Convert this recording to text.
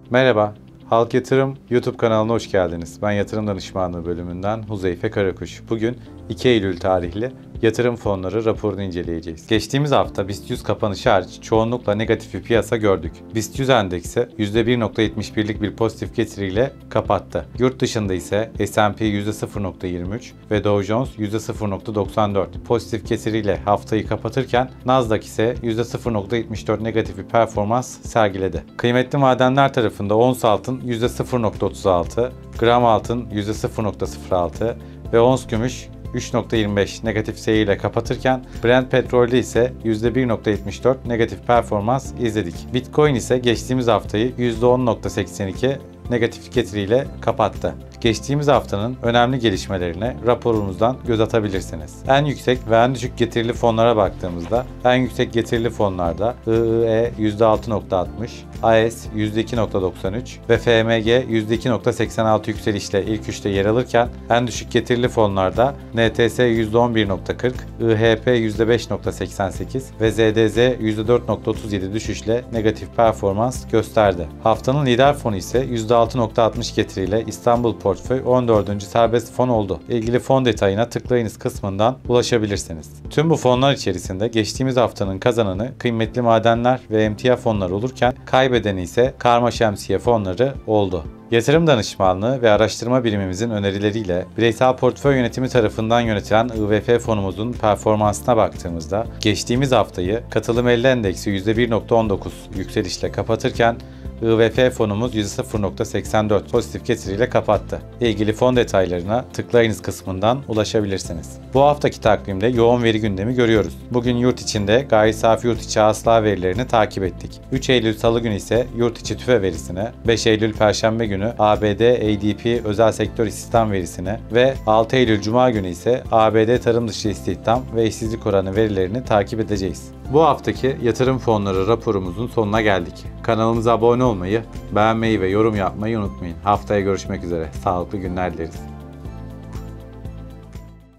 Merhaba, Halk Yatırım YouTube kanalına hoş geldiniz. Ben Yatırım Danışmanlığı bölümünden Huzeyfe Karakuş. Bugün 2 Eylül tarihli yatırım fonları raporunu inceleyeceğiz. Geçtiğimiz hafta BIST 100 kapanışı hariç çoğunlukla negatif bir piyasa gördük. BIST 100 endeksi %1.71'lik bir pozitif getiriyle kapattı. Yurt dışında ise S&P %0.23 ve Dow Jones %0.94 pozitif getiriyle haftayı kapatırken Nasdaq ise %0.74 negatif bir performans sergiledi. Kıymetli madenler tarafında ons altın %0.36, gram altın %0.06 ve ons gümüş 3.25 negatif seyriyle kapatırken Brent petrolde ise %1.74 negatif performans izledik. Bitcoin ise geçtiğimiz haftayı %10.82 negatif getiriyle kapattı. Geçtiğimiz haftanın önemli gelişmelerine raporumuzdan göz atabilirsiniz. En yüksek ve en düşük getirili fonlara baktığımızda en yüksek getirili fonlarda IIE %6.60, AES %2.93 ve FMG %2.86 yükselişle ilk üçte yer alırken en düşük getirili fonlarda NTS %11.40, IHP %5.88 ve ZDZ %4.37 düşüşle negatif performans gösterdi. Haftanın lider fonu ise %6.60 getiriyle İstanbul Portföy 14. serbest fon oldu. İlgili fon detayına tıklayınız kısmından ulaşabilirsiniz. Tüm bu fonlar içerisinde geçtiğimiz haftanın kazananı kıymetli madenler ve emtia fonları olurken kaybedeni ise karma şemsiye fonları oldu. Yatırım danışmanlığı ve araştırma birimimizin önerileriyle bireysel portföy yönetimi tarafından yönetilen IVF fonumuzun performansına baktığımızda geçtiğimiz haftayı katılım 50 endeksi %1.19 yükselişle kapatırken IVF fonumuz %0.84 pozitif getiriyle kapattı. İlgili fon detaylarına tıklayınız kısmından ulaşabilirsiniz. Bu haftaki takvimde yoğun veri gündemi görüyoruz. Bugün yurt içinde gayri safi yurt içi hasıla verilerini takip ettik. 3 Eylül Salı günü ise yurt içi tüfe verisine, 5 Eylül Perşembe günü ABD ADP özel sektör istihdam verisine ve 6 Eylül Cuma günü ise ABD tarım dışı istihdam ve işsizlik oranı verilerini takip edeceğiz. Bu haftaki yatırım fonları raporumuzun sonuna geldik. Kanalımıza abone olmayı, beğenmeyi ve yorum yapmayı unutmayın. Haftaya görüşmek üzere. Sağlıklı günler dileriz.